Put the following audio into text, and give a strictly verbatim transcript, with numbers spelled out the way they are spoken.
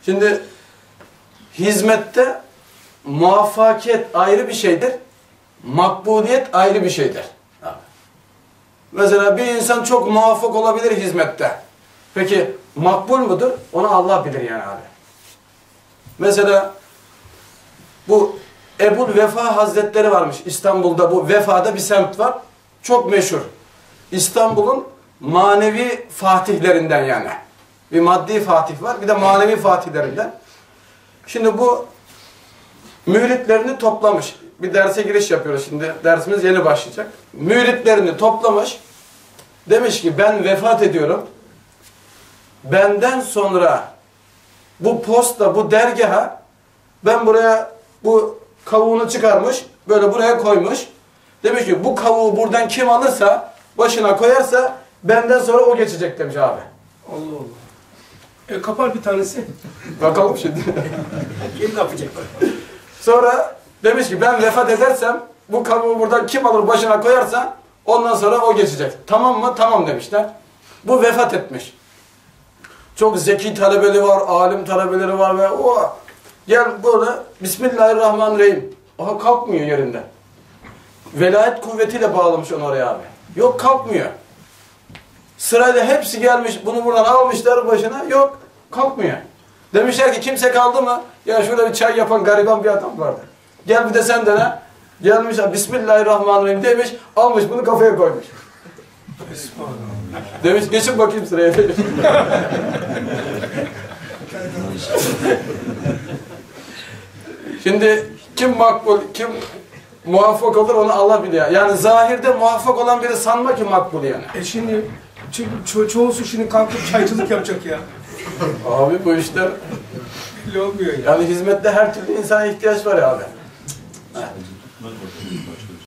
Şimdi hizmette muvaffakiyet ayrı bir şeydir. Makbuliyet ayrı bir şeydir. Mesela bir insan çok muvaffak olabilir hizmette. Peki makbul mudur? Onu Allah bilir yani abi. Mesela bu Ebu Vefa Hazretleri varmış İstanbul'da. Bu Vefa'da bir semt var. Çok meşhur. İstanbul'un manevi fatihlerinden yani. Bir maddi fatih var, bir de manevi fatihlerinden. Şimdi bu müritlerini toplamış. Bir derse giriş yapıyoruz şimdi. Dersimiz yeni başlayacak. Müritlerini toplamış. Demiş ki ben vefat ediyorum. Benden sonra bu posta, bu dergaha ben buraya bu kavuğunu çıkarmış. Böyle buraya koymuş. Demiş ki bu kavuğu buradan kim alırsa, başına koyarsa benden sonra o geçecek demiş abi. Allah Allah. E kapar bir tanesi. Bakalım şimdi. Kim ne yapacak? Sonra demiş ki ben vefat edersem bu kavuğu buradan kim alır başına koyarsa ondan sonra o geçecek. Tamam mı? Tamam demişler. Bu vefat etmiş. Çok zeki talebeleri var, alim talebeleri var ve o gel böyle Bismillahirrahmanirrahim. Aha kalkmıyor yerinden. Velayet kuvvetiyle bağlamış onu oraya abi. Yok kalkmıyor. Sırayla hepsi gelmiş, bunu buradan almışlar başına. Yok kalkmıyor. Demişler ki kimse kaldı mı? Ya şurada bir çay yapan gariban bir adam vardı. Gel bir de sen dene. Gelmiş Bismillahirrahmanirrahim demiş, almış bunu kafaya koymuş. Demiş geçin bakayım sıraya. Şimdi kim makbul, kim muvaffak olur onu Allah biliyor. Yani zahirde muvaffak olan biri sanma ki makbul yani. E şimdi ço çoğusu şimdi kalkıp çaycılık yapacak ya. Abi bu işler Belli olmuyor ya. yani hizmette her türlü insana ihtiyaç var ya abi.